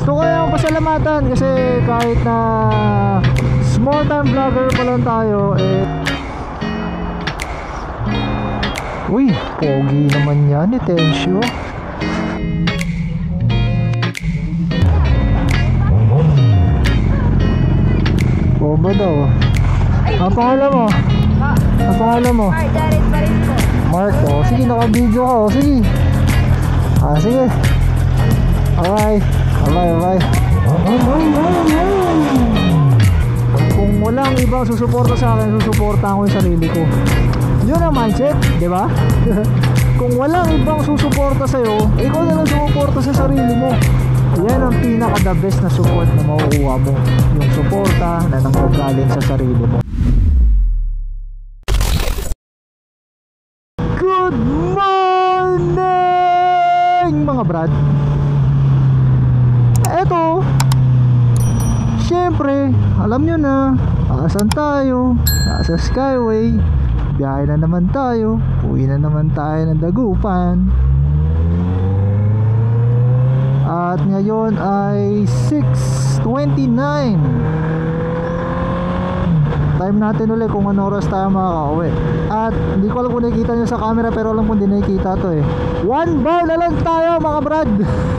Gusto ko yung pasalamatan kasi kahit na small time vlogger pa lang tayo eh. Uy, pogi naman yan eh, Tensyo. Boba daw. Ang pangalan mo? Ang pangalan mo? Mark, oh. Sige, naka-video ka, oh. Sige. Sige. Alright. Alright. Kung walang ibang susuporta sa akin, susuportahan ko yung sarili ko. Yun ang mindset, di ba? Kung walang ibang susuporta sa'yo, ikaw na lang sumuporta sa sarili mo. Yan ang pinaka the best na support na makukuha mo. Yung suporta na nanggagaling sa sarili mo. Good morning mga brad. Eto, syempre, alam nyo na, asan tayo? Nasa Skyway. Biyahe na naman tayo. Uwi na naman tayo ng Dagupan. At ngayon ay 6:29. Time natin ulit kung ano oras tayo makaka-uwi. At hindi ko alam kung nakikita nyo sa camera, pero alam kung hindi nakikita to eh. 1 bar na lang tayo mga brad.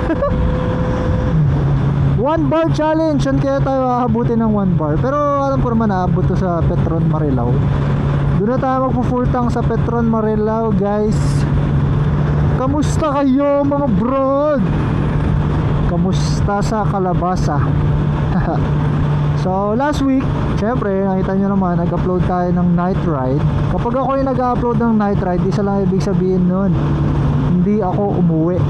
1 bar challenge. Yan kaya tayo aabutin ng 1 bar. Pero alam ko naman aabot to sa Petron Marilao. Doon na tayo magpupultang sa Petron Marilao guys. Kamusta kayo mga brad? Kamusta sa Kalabasa? So last week, syempre nakita nyo naman, nag-upload tayo ng night ride. Kapag ako yung nag-upload ng night ride, isa lang ibig sabihin nun, hindi ako umuwi.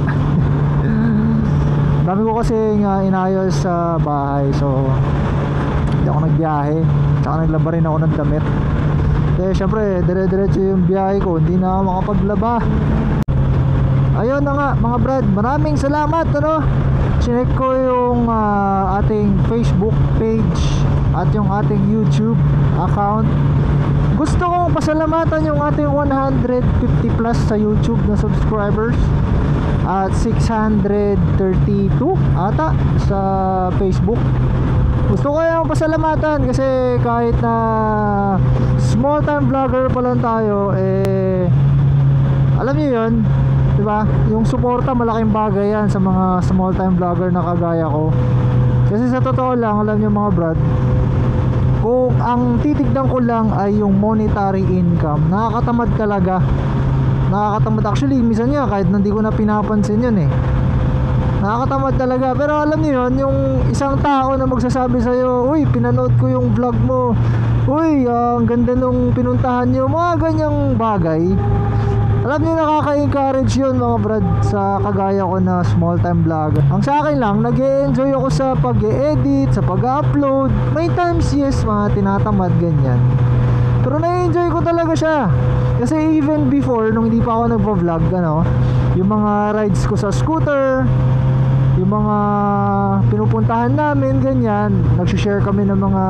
Dami ko kasi nga inayos sa bahay. So hindi ako nagbiyahe. Tsaka naglaba rin ako ng damit. Kaya syempre dire-diretso yung biyahe ko, hindi na ako makapaglaba. Ayun na nga mga brad, maraming salamat ano. Chinek ko yung ating Facebook page at yung ating YouTube account. Gusto kong pasalamatan yung ating 150 plus sa YouTube na subscribers at 632 ata sa Facebook. Gusto ko yung pasalamatan kasi kahit na small time vlogger pa lang tayo eh, alam niyo yun, diba? Yung suporta, malaking bagay yan sa mga small time vlogger na kagaya ko. Kasi sa totoo lang, alam niyo mga brad, kung ang titignan ko lang ay yung monetary income, nakakatamad talaga. Nakakatamad actually, minsan nga kahit hindi ko na pinapansin yun eh. Nakakatamad talaga. Pero alam niyo yun, yung isang tao na magsasabi sa'yo, uy, pinanood ko yung vlog mo, uy, ang ganda nung pinuntahan nyo, mga ganyang bagay. Alam niyo, nakaka-encourage yun mga brad sa kagaya ko na small time vlogger. Ang sa akin lang, nag-e-enjoy ako sa pag-e-edit, sa pag-upload. May times yes, mga tinatamad ganyan. Pero na-enjoy ko talaga siya. Kasi even before, nung hindi pa ako nagpa-vlog, ano, yung mga rides ko sa scooter, yung mga pinupuntahan namin, ganyan, nagsishare kami ng mga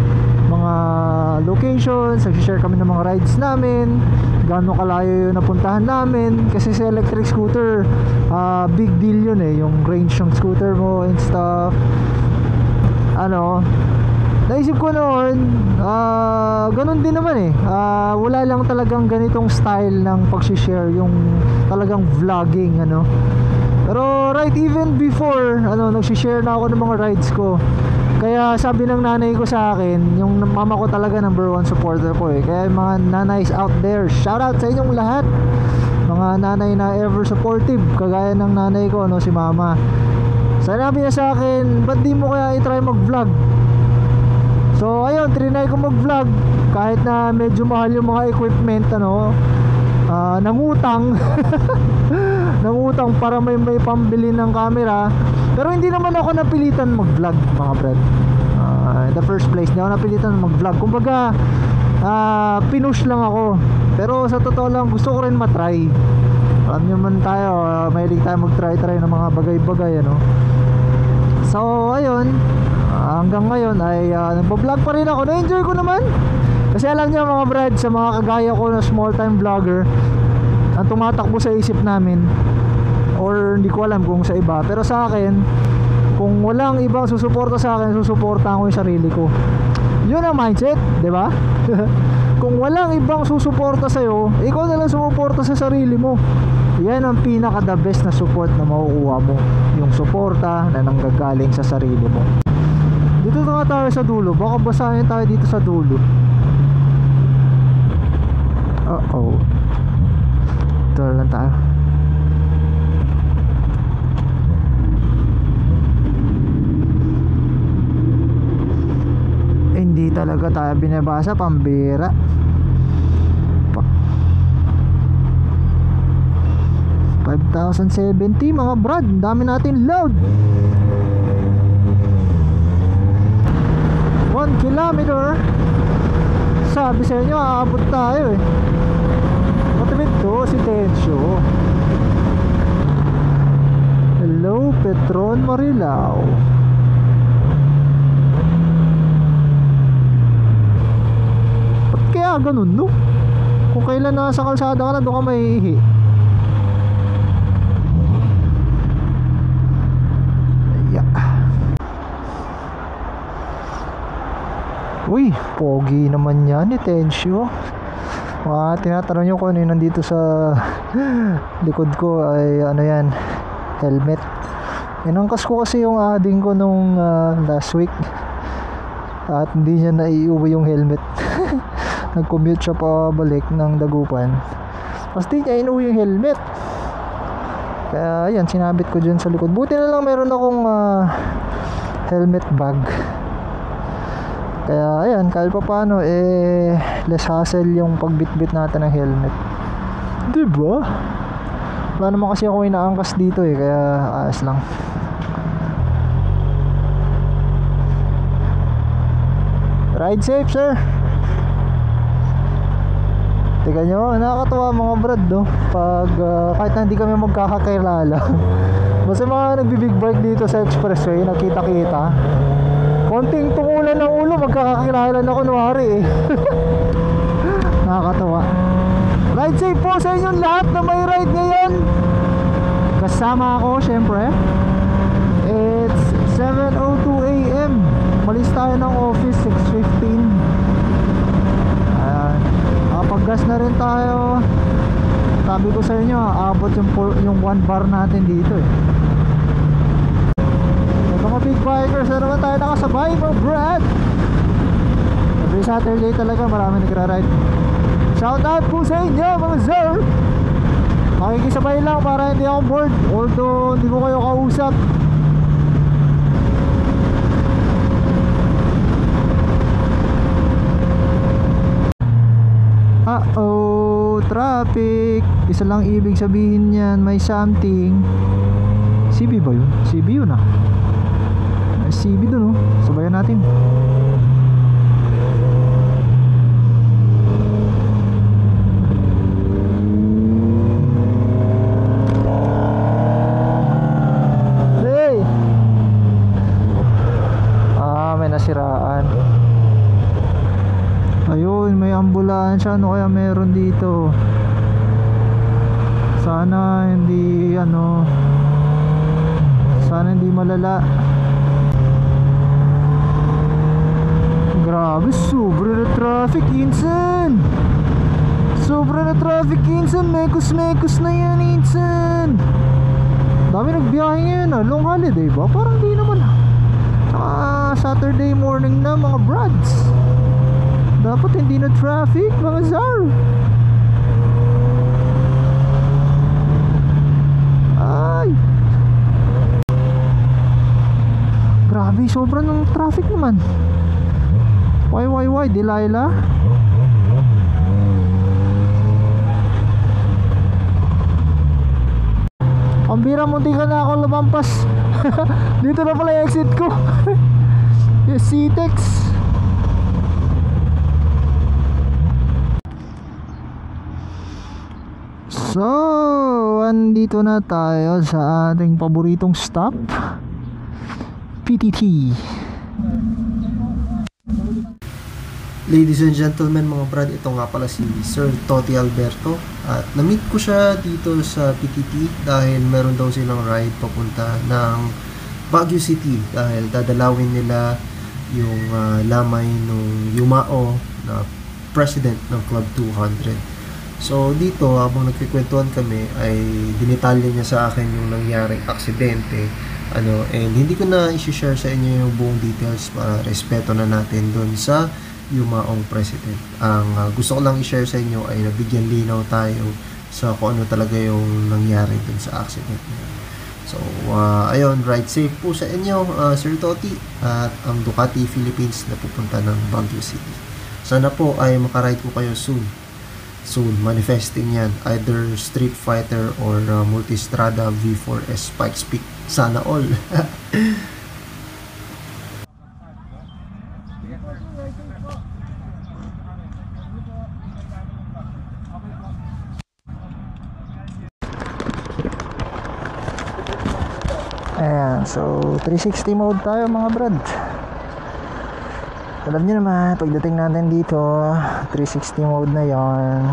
locations, nagsishare kami ng mga rides namin, gaano kalayo yung napuntahan namin. Kasi sa electric scooter, big deal yun eh, yung range ng scooter mo and stuff. Ano, naisip ko noon, ganun din naman eh, wala lang talagang ganitong style ng pag-share, yung talagang vlogging ano. Pero right even before, ano, nag-share na ako ng mga rides ko. Kaya sabi ng nanay ko sa akin, yung mama ko talaga number 1 supporter ko eh. Kaya mga nanays out there, shout out sa inyong lahat. Mga nanay na ever supportive, kagaya ng nanay ko, ano, si mama. Sabi niya sa akin, ba't di mo kaya i-try mag-vlog? So ayun, trinay ko mag-vlog. Kahit na medyo mahal yung mga equipment, ano, nangutang. Nangutang para may pambili ng camera. Pero hindi naman ako napilitan mag-vlog mga brad. In the first place, hindi ako napilitan mag-vlog. Kumbaga, pinush lang ako. Pero sa totoo lang, gusto ko rin matry. Alam nyo man tayo, mahilig tayo mag-try ng mga bagay-bagay, ano. So ayun, hanggang ngayon ay nagpa-vlog pa rin ako. Na-enjoy ko naman. Kasi alam niyo mga brad, sa mga kagaya ko na small time vlogger, ang tumatakbo sa isip namin, or hindi ko alam kung sa iba, pero sa akin, Kung walang ibang susuporta sa akin, susuportahan ko yung sarili ko. Yun ang mindset, di ba? Kung walang ibang susuporta sa'yo, ikaw na lang sumuporta sa sarili mo. Yan ang pinaka the best na support na makukuha mo. Yung suporta na nanggagaling sa sarili mo. Dito nga tayo sa dulo. Baka basahin tayo dito sa dulo. Uh-oh. Ito lang tayo. Hindi talaga tayo binabasa, pambira. 5,070 mga brad, dami natin load. 1 kilometer. Sabi sa inyo, aabot tayo eh. Matibid to si Tensyo. Hello, Petron Marilao. Kaya ganun no? Kung kailan nasa kalsada ka na, doon ka maiihi. Uy, pogi naman yan ni Tensyo. Tinatanong nyo kung ano yung nandito sa likod ko ay ano yan, helmet. Inangkas ko kasi yung ading ko nung last week at hindi niya naiuwi yung helmet. Nag-commute siya pa balik ng Dagupan, tapos di niya inuwi yung helmet. Kaya yan, sinabit ko dyan sa likod. Buti na lang meron akong helmet bag. Kaya ayan, kahit pa paano less hassle yung pagbitbit natin ng helmet, diba? Wala naman kasi ako inaangkas dito kaya ayos lang. Ride safe, sir. Tingnan nyo, nakakatawa mga brad no? Pag kahit na hindi kami magkakakilala basta mga nagbibig bike dito sa expressway, nakita-kita, konting tungulan ng ulo, magkakakilala na kunwari nakakatawa. Ride safe po sa inyong lahat na may ride ngayon. Kasama ako syempre. It's 7:02 AM. Malis tayo ng office 6:15. Nakapag-gas na rin tayo. Sabi ko sa inyo, aabot yung 1 bar natin dito mga big bikers na naman tayo nakasabay mga brad. Every Saturday talaga marami nagra-ride. Shout out po sa inyo mga sir. Makikisabay lang para hindi ako bored, although hindi ko kayo kausap. Traffic. Isa lang ibig sabihin yan, may something. CB ba yun? CB yun CB dun sabayan natin. Hey! May nasiraan. Ayun, may ambulansya. Ano kaya meron dito? Sana hindi sana hindi malala. Grabe, sobra na traffic insan. Sobra na traffic insan. Mekos na yan insan. Dami nagbiyahe ngayon long holiday ba? Parang di naman. Saturday morning na mga brads. Dapat hindi na traffic mga sir. Ay, grabe, sobrang ng traffic naman. Why Delilah? Pambira, munti ka na ako lumampas. Dito na pala yung exit ko. Yung C-Tex. So, andito na tayo sa ating paboritong stop, PTT. Ladies and gentlemen mga brad, ito nga pala si Sir Toti Alberto. At na-meet ko siya dito sa PTT dahil meron daw silang ride papunta ng Baguio City dahil dadalawin nila yung lamay ng Yumao na president ng Club 200. So dito habang nagkikwentuhan kami ay dinitalya niya sa akin yung nangyaring aksidente and hindi ko na i-share sa inyo yung buong details para respeto na natin doon sa Yumaong president. Ang gusto ko lang i-share sa inyo ay nabigyan linaw tayo sa kung ano talaga yung nangyari doon sa accident niya. So ayun, ride safe po sa inyo, Sir Toti at ang Ducati Philippines na pupunta ng Baguio City. Sana po ay makaride ko kayo soon, manifesting yan, either Street Fighter or Multistrada V4S Pikes Peak. Sana all. Ayan, so 360 mode tayo mga brad. Alam nyo naman, pagdating natin dito 360 mode na yon.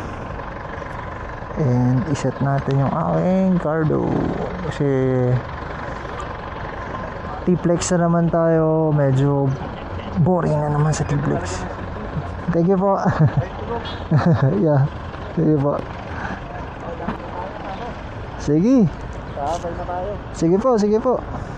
And iset natin yung aking cardo kasi T-Flex na naman tayo. Medyo boring na naman sa T-Flex. Thank you po. Yeah, sige po. Sige. Sige po, sige po.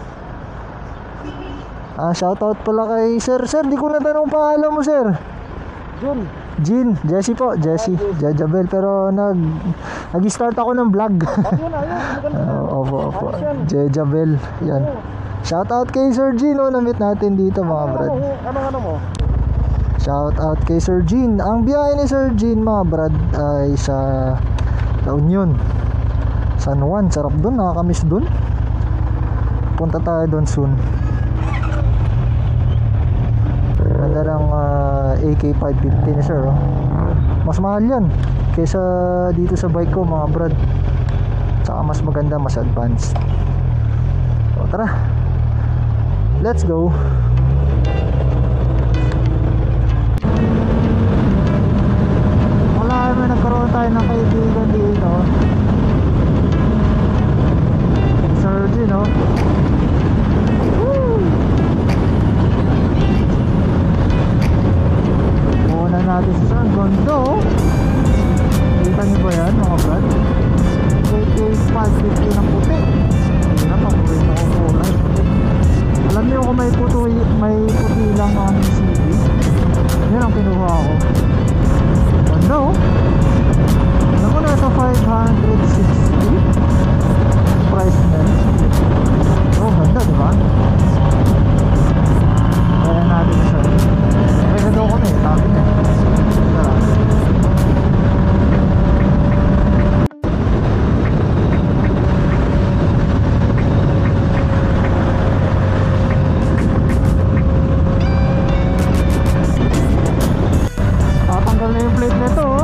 Shoutout pala kay Sir. Sir, di ko natanong pangalan mo, Sir. Jean, Jessie po, Jessie, Jajabel, pero nag-start ako ng vlog. Opo, Jajabel, yan. Shoutout kay Sir Jean, na-meet natin dito mga brad. Ano mo? Shoutout kay Sir Jean. Ang biyahe ni Sir Jean mga brad ay sa La Union, San Juan. Sarap dun, nakakamiss dun. Punta tayo dun soon. Ganda ng AK550 ni Sir, mas mahal yan kaysa dito sa bike ko mga brad, saka mas maganda, mas advanced. So tara, let's go. Wala naman, nagkaroon tayo ng kaibigan dito, Sir Gino. Natin sa saan, gondo. Kita nyo ba yan mga brad? AK550 ng puti. Hindi na, paborito ko kulay. Alam nyo kung may puti lang ang CD, yun ang kinuha ko. Gondo. Alam mo, nasa 560 price na. Oh, ganda diba? Kaya natin siya. Kaya daw ko na sabi niya. Tatanggal na yung plate nito, oh.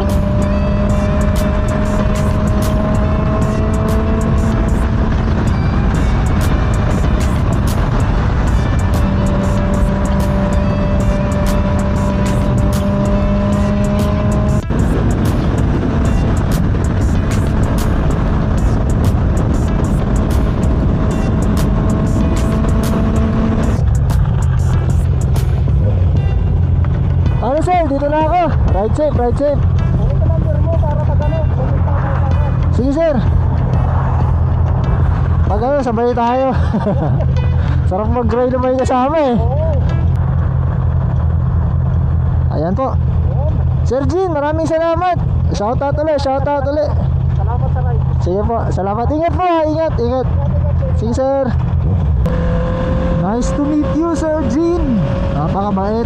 Dito na ako. Ride safe, ride safe. Ito number mo para pag Sige sir. Pag sabay tayo. Sarap mag-ride na may kasama eh. Ayan po. Sir Jean, maraming salamat. Shoutout ulit, shoutout ulit. Salamat sa ride. Sige po, salamat. Ingat po, ingat, ingat. Sige sir. Nice to meet you, Sir Jean. Napakabait.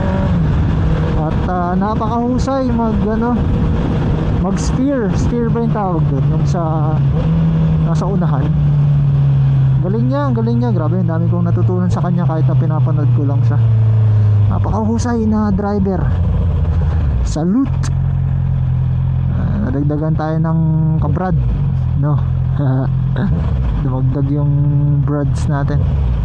At napakahusay mag-steer ba yung tawag doon yung nasa unahan. Galing niya, grabe, ang dami kong natutunan sa kanya kahit na pinapanood ko lang siya. Napakahusay na driver. Salute. Nadagdagan tayo ng kabrad, no? Dumagdag yung brads natin.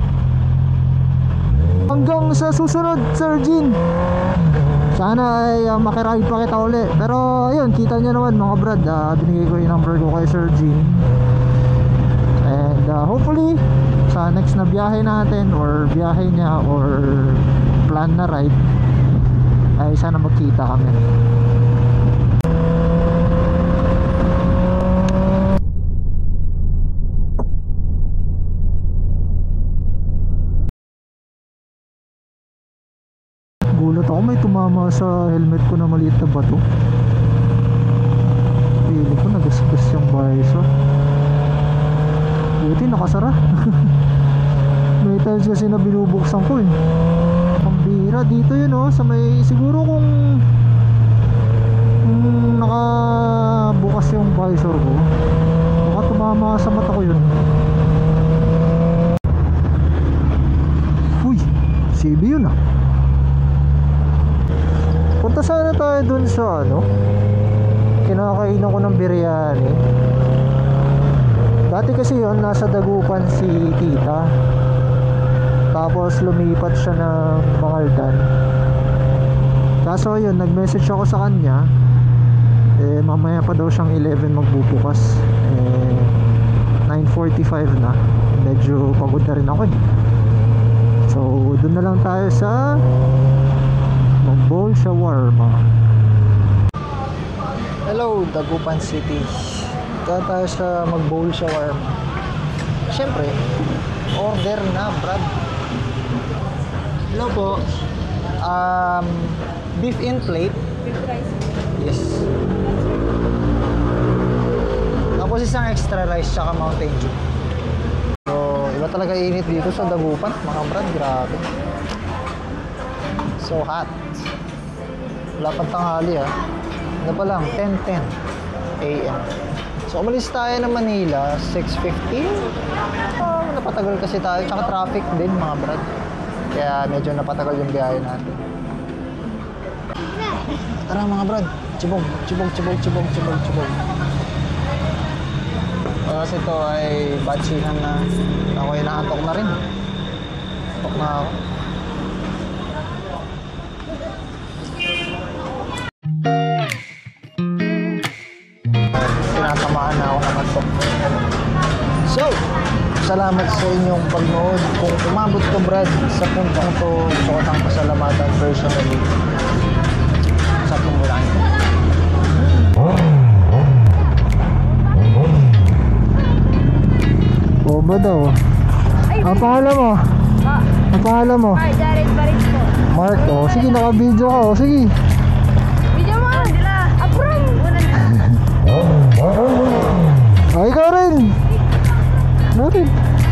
Hanggang sa susunod, Sir Jean. Sana ay makiride pa kita uli. Pero ayun, kita nyo naman mga brad, binigay ko yung number ko kay Sir Jean. And hopefully sa next na biyahe natin or biyahe niya or plan na ride ay sana magkita kami. Gulat ako, may tumama sa helmet ko na maliit na bato. Pili ko nagasgas yung visor. Buti nakasara. May times kasi na binubuksan ko eh. Pambira dito yun oh, sa may siguro kung nakabukas yung visor ko, baka tumama sa mata ko yun. Uy, CB yun ah. Punta sana tayo dun sa ano, kinakainan ko ng biryani. Dati kasi yun, nasa Dagupan si tita, tapos lumipat siya ng Mangaldan. Kaso yun, nag-message ako sa kanya, eh mamaya pa daw siyang 11 magbubukas, eh 9:45 na, medyo pagod na rin ako eh. So dun na lang tayo sa Mag-bowl shawarma. Hello, Dagupan City. Ito tayo sa mag-bowl shawarma. Siyempre, order na, Brad. Hello po. Beef in plate. With rice. Yes. Tapos isang extra rice tsaka Mountain Dew. So, iba talaga init dito sa Dagupan, mga Brad. Grabe. So hot. Wala pang tanghali ah. Ano pa lang, 10:10 AM. So umalis tayo ng Manila 6:15. Napatagal kasi tayo, tsaka traffic din mga brad, kaya medyo napatagal yung biyahe natin. Tara mga brad, chibog. Kasi ito ay batsihan na ako, inaantok na rin. Antok na ako. Tinatamaan na ako ng antok. So, salamat sa inyong pagnood. Kung umabot ko Brad sa puntong to, gusto ko tang pasalamatan personally sa tumulan. Boba daw. Ang pangalan mo? Ang pangalan mo? Mark Jared Baris po. Mark, oh. Sige, naka-video ka, oh. Sige. Video mo! Dila! Apron! Oh, ikaw rin. Ikaw rin.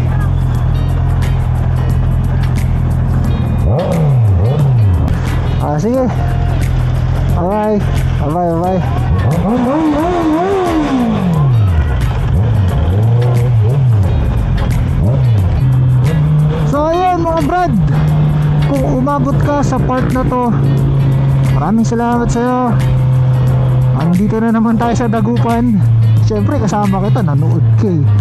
Ah, sige. Bye. Bye. So ayun mga brad, kung umabot ka sa part na to, maraming salamat sa'yo. Andito na naman tayo sa Dagupan. Siyempre kasama kita, nanood ka eh.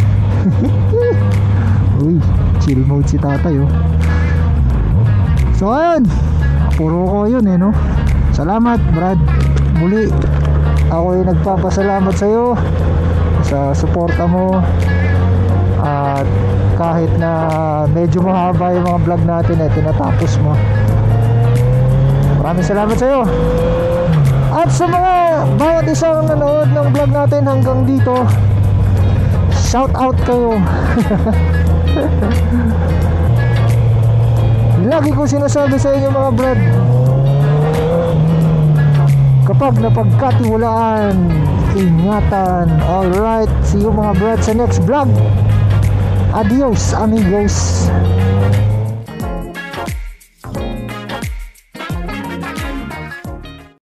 Uy, chill mode si tatay oh. So ayun, puro ko yun eh no. Salamat Brad. Muli ako ay nagpapasalamat sa'yo sa suporta mo. At kahit na medyo mahaba yung mga vlog natin eh, tinatapos mo. Maraming salamat sa'yo. At sa mga bawat isang nanood ng vlog natin hanggang dito, shout out kayo. Lagi ko sinasabi sa inyo mga brad, kapag napagkatiwalaan, ingatan. Alright, see you mga brad sa next vlog. Adios amigos.